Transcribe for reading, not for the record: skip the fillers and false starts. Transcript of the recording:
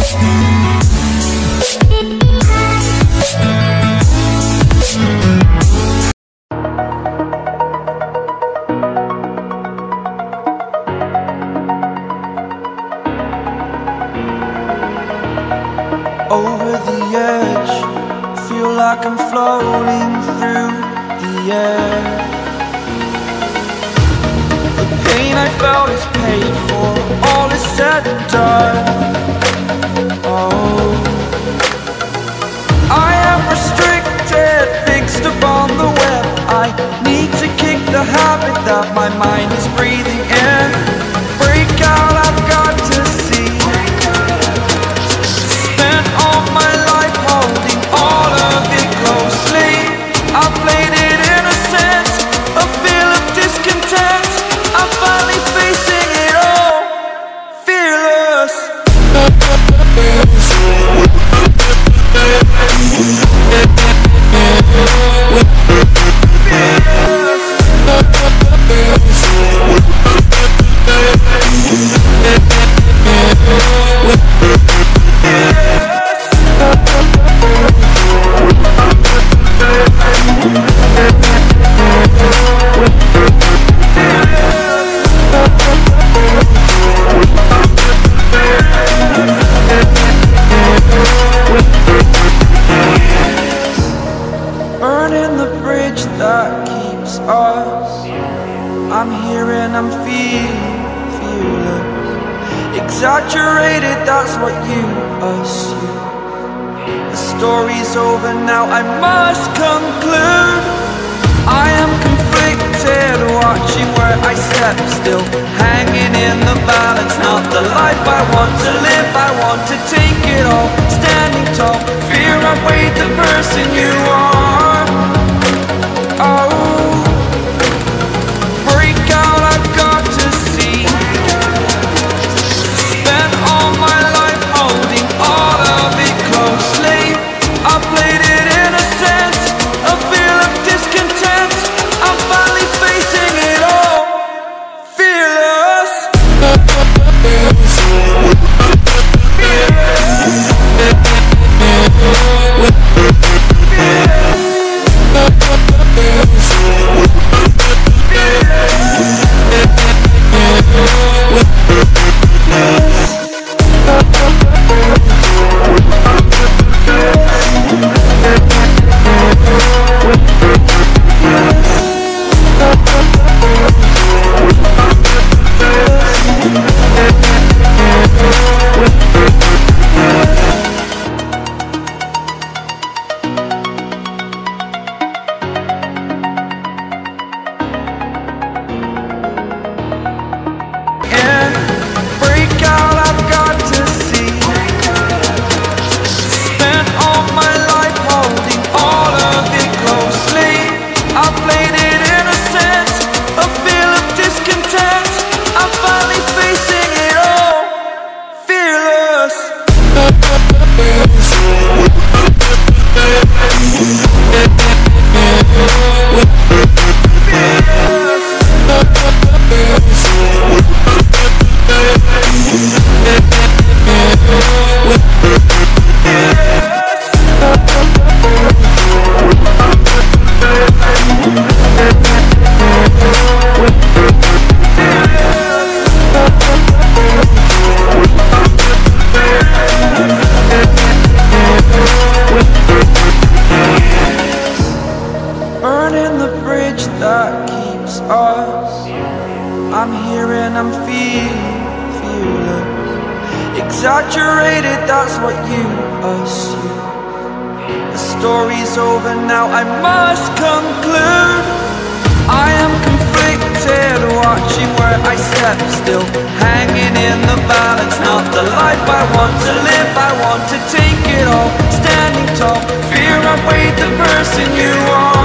Over the edge, feel like I'm floating through the air. The pain I felt is paid for, all is said and done. Oh, I am restricted, fixed upon the web. I need to kick the habit that my mind is breathing in. Break out, I've got to see. Spent all my life holding all of it closely. I played it innocent, a feel of discontent. I'm finally facing it all, fearless. Burning the bridge that keeps us. I'm here and I'm feeling fearless. Exaggerated, that's what you assume. The story's over now, I must conclude. I am conflicted, watching where I step still, hanging in the balance. Not the life I want to live, I want to take it all. Standing tall, fear outweighed the person you are. Oh, break out, I've got to see. Spent all my life holding all of it closely. I played it innocent, a feel of discontent. I'm finally facing it all, fearless. I'm here and I'm feeling fearless. Exaggerated, that's what you assume. The story's over now, I must conclude. I am conflicted, watching where I step still, hanging in the balance. Not the life I want to live, I want to take it all. Standing tall, fear outweighed the person you are.